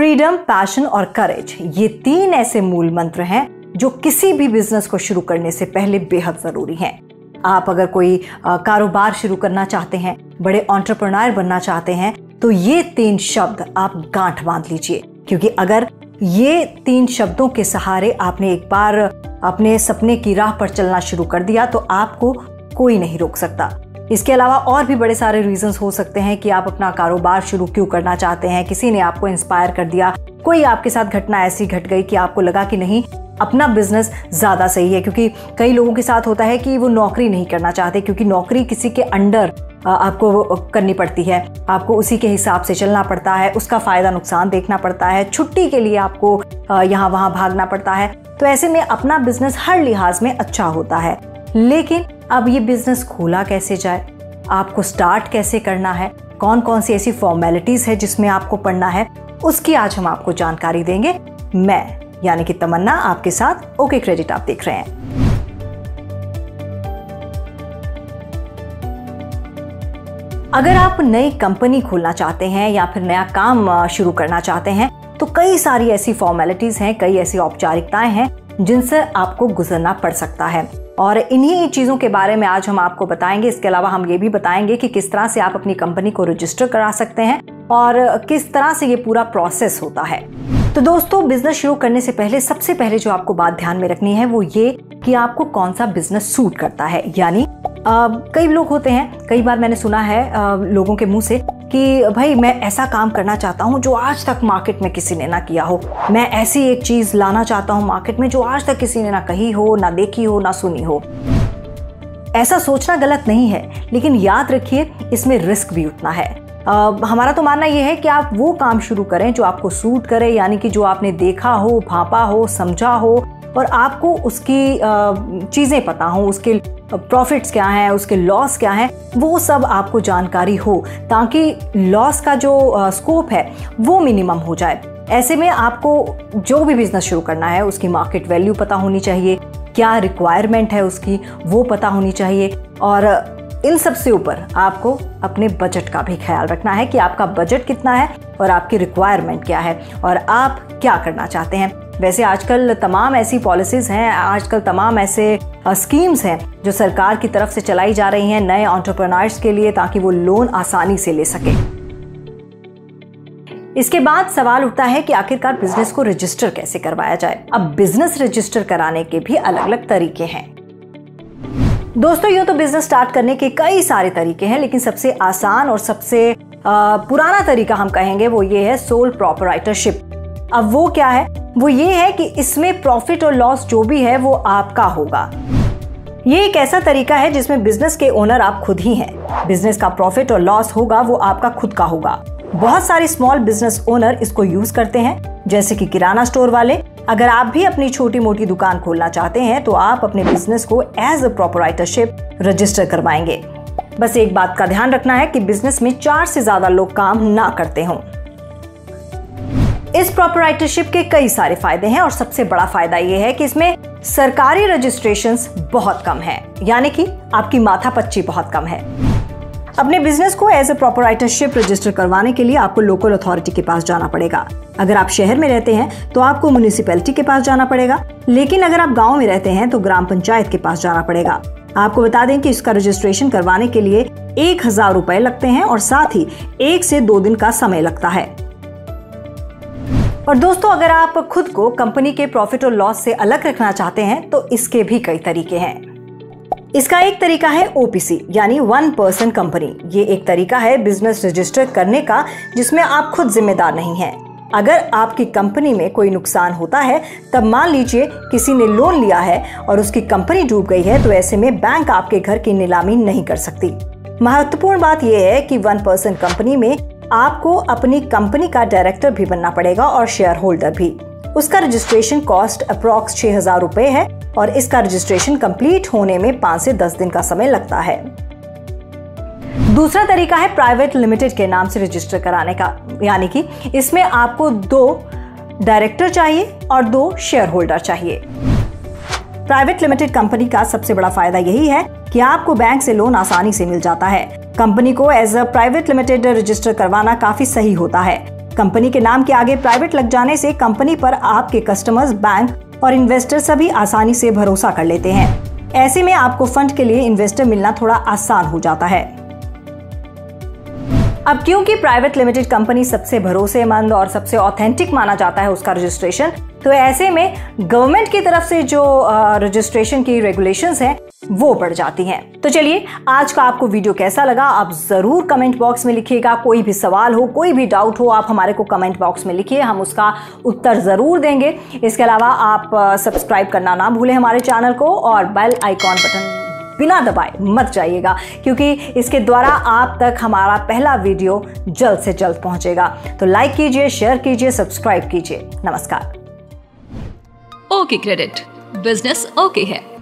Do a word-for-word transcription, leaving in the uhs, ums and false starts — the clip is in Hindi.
फ्रीडम, पैशन और करेज, ये तीन ऐसे मूल मंत्र हैं जो किसी भी बिजनेस को शुरू करने से पहले बेहद जरूरी हैं। आप अगर कोई कारोबार शुरू करना चाहते हैं, बड़े एंटरप्रेन्योर बनना चाहते हैं, तो ये तीन शब्द आप गांठ बांध लीजिए, क्योंकि अगर ये तीन शब्दों के सहारे आपने एक बार अपने सपने की राह पर चलना शुरू कर दिया तो आपको कोई नहीं रोक सकता। इसके अलावा और भी बड़े सारे रीजंस हो सकते हैं कि आप अपना कारोबार शुरू क्यों करना चाहते हैं। किसी ने आपको इंस्पायर कर दिया, कोई आपके साथ घटना ऐसी घट गई कि आपको लगा कि नहीं, अपना बिजनेस ज़्यादा सही है। क्योंकि कई लोगों के साथ होता है कि वो नौकरी नहीं करना चाहते, क्योंकि नौकरी किसी के अंडर आपको करनी पड़ती है, आपको उसी के हिसाब से चलना पड़ता है, उसका फ़ायदा नुकसान देखना पड़ता है, छुट्टी के लिए आपको यहाँ वहाँ भागना पड़ता है। तो ऐसे में अपना बिजनेस हर लिहाज में अच्छा होता है। लेकिन अब ये बिजनेस खोला कैसे जाए, आपको स्टार्ट कैसे करना है, कौन कौन सी ऐसी फॉर्मेलिटीज़ है जिसमें आपको पढ़ना है, उसकी आज हम आपको जानकारी देंगे। मैं यानी कि तमन्ना आपके साथ। ओके क्रेडिट आप देख रहे हैं। अगर आप नई कंपनी खोलना चाहते हैं या फिर नया काम शुरू करना चाहते हैं तो कई सारी ऐसी फॉर्मेलिटीज हैं, कई ऐसी औपचारिकताएं हैं जिनसे आपको गुजरना पड़ सकता है, और इन्हीं चीज़ों के बारे में आज हम आपको बताएंगे। इसके अलावा हम ये भी बताएंगे कि किस तरह से आप अपनी कंपनी को रजिस्टर करा सकते हैं और किस तरह से ये पूरा प्रोसेस होता है। तो दोस्तों, बिजनेस शुरू करने से पहले सबसे पहले जो आपको बात ध्यान में रखनी है वो ये कि आपको कौन सा बिजनेस सूट करता है। यानी कई लोग होते हैं, कई बार मैंने सुना है आ, लोगों के मुंह से कि भाई मैं ऐसा काम करना चाहता हूं जो आज तक मार्केट में किसी ने ना किया हो, मैं ऐसी एक चीज लाना चाहता हूं मार्केट में जो आज तक किसी ने ना कही हो, ना देखी हो, ना सुनी हो। ऐसा सोचना गलत नहीं है, लेकिन याद रखिए इसमें रिस्क भी उतना है। Uh, हमारा तो मानना यह है कि आप वो काम शुरू करें जो आपको सूट करे, यानी कि जो आपने देखा हो, भापा हो, समझा हो और आपको उसकी uh, चीज़ें पता हो, उसके प्रॉफिट्स क्या हैं, उसके लॉस क्या हैं, वो सब आपको जानकारी हो, ताकि लॉस का जो स्कोप uh, है वो मिनिमम हो जाए। ऐसे में आपको जो भी बिजनेस शुरू करना है उसकी मार्केट वैल्यू पता होनी चाहिए, क्या रिक्वायरमेंट है उसकी वो पता होनी चाहिए, और इन सब से ऊपर आपको अपने बजट का भी ख्याल रखना है कि आपका बजट कितना है और आपकी रिक्वायरमेंट क्या है और आप क्या करना चाहते हैं। वैसे आजकल तमाम ऐसी पॉलिसीज हैं, आजकल तमाम ऐसे स्कीम्स हैं जो सरकार की तरफ से चलाई जा रही हैं नए एंटरप्रेन्योर्स के लिए, ताकि वो लोन आसानी से ले सके। इसके बाद सवाल उठता है कि आखिरकार बिजनेस को रजिस्टर कैसे करवाया जाए। अब बिजनेस रजिस्टर कराने के भी अलग अलग तरीके हैं। दोस्तों, ये तो बिजनेस स्टार्ट करने के कई सारे तरीके हैं, लेकिन सबसे आसान और सबसे आ, पुराना तरीका हम कहेंगे वो ये है सोल प्रोप्राइटरशिप। अब वो क्या है? वो ये है कि इसमें प्रॉफिट और लॉस जो भी है वो आपका होगा। ये एक ऐसा तरीका है जिसमें बिजनेस के ओनर आप खुद ही हैं। बिजनेस का प्रॉफिट और लॉस होगा वो आपका खुद का होगा। बहुत सारे स्मॉल बिजनेस ओनर इसको यूज करते हैं, जैसे कि किराना स्टोर वाले। अगर आप भी अपनी छोटी मोटी दुकान खोलना चाहते हैं तो आप अपने बिजनेस को एज अ प्रोप्राइटरशिप रजिस्टर करवाएंगे। बस एक बात का ध्यान रखना है कि बिजनेस में चार से ज्यादा लोग काम ना करते हों। इस प्रोप्राइटरशिप के कई सारे फायदे हैं और सबसे बड़ा फायदा यह है कि इसमें सरकारी रजिस्ट्रेशंस बहुत कम है, यानी कि आपकी माथापच्ची बहुत कम है। अपने बिजनेस को एज ए प्रोप्राइटरशिप रजिस्टर करवाने के लिए आपको लोकल अथॉरिटी के पास जाना पड़ेगा। अगर आप शहर में रहते हैं तो आपको म्युनिसिपैलिटी के पास जाना पड़ेगा, लेकिन अगर आप गांव में रहते हैं तो ग्राम पंचायत के पास जाना पड़ेगा। आपको बता दें कि इसका रजिस्ट्रेशन करवाने के लिए एक हजार रुपए लगते हैं और साथ ही एक से दो दिन का समय लगता है। और दोस्तों, अगर आप खुद को कंपनी के प्रॉफिट और लॉस से अलग रखना चाहते हैं तो इसके भी कई तरीके हैं। इसका एक तरीका है ओपीसी, यानी वन पर्सन कंपनी। ये एक तरीका है बिजनेस रजिस्टर करने का जिसमें आप खुद जिम्मेदार नहीं हैं। अगर आपकी कंपनी में कोई नुकसान होता है, तब मान लीजिए किसी ने लोन लिया है और उसकी कंपनी डूब गई है, तो ऐसे में बैंक आपके घर की नीलामी नहीं कर सकती। महत्वपूर्ण बात यह है कि वन पर्सन कंपनी में आपको अपनी कंपनी का डायरेक्टर भी बनना पड़ेगा और शेयर होल्डर भी। उसका रजिस्ट्रेशन कॉस्ट अप्रॉक्स छह हजार रुपए है और इसका रजिस्ट्रेशन कंप्लीट होने में पाँच से दस दिन का समय लगता है। दूसरा तरीका है प्राइवेट लिमिटेड के नाम से रजिस्टर कराने का, यानी कि इसमें आपको दो डायरेक्टर चाहिए और दो शेयर होल्डर चाहिए। प्राइवेट लिमिटेड कंपनी का सबसे बड़ा फायदा यही है कि आपको बैंक से लोन आसानी से मिल जाता है। कंपनी को as a private limited register करवाना काफी सही होता है। कंपनी के नाम के आगे प्राइवेट लग जाने से कंपनी पर आपके कस्टमर्स, बैंक और इन्वेस्टर सभी आसानी से भरोसा कर लेते हैं। ऐसे में आपको फंड के लिए इन्वेस्टर मिलना थोड़ा आसान हो जाता है। अब क्योंकि प्राइवेट लिमिटेड कंपनी सबसे भरोसेमंद और सबसे ऑथेंटिक माना जाता है उसका रजिस्ट्रेशन, तो ऐसे में गवर्नमेंट की तरफ से जो रजिस्ट्रेशन की रेगुलेशंस हैं वो बढ़ जाती हैं। तो चलिए, आज का आपको वीडियो कैसा लगा आप जरूर कमेंट बॉक्स में लिखिएगा। कोई भी सवाल हो, कोई भी डाउट हो, आप हमारे को कमेंट बॉक्स में लिखिए, हम उसका उत्तर जरूर देंगे। इसके अलावा आप सब्सक्राइब करना ना भूलें हमारे चैनल को, और बेल आइकॉन बटन बिना दबाए मत जाइएगा, क्योंकि इसके द्वारा आप तक हमारा पहला वीडियो जल्द से जल्द पहुंचेगा। तो लाइक कीजिए, शेयर कीजिए, सब्सक्राइब कीजिए। नमस्कार। ओके क्रेडिट, बिजनेस ओके है।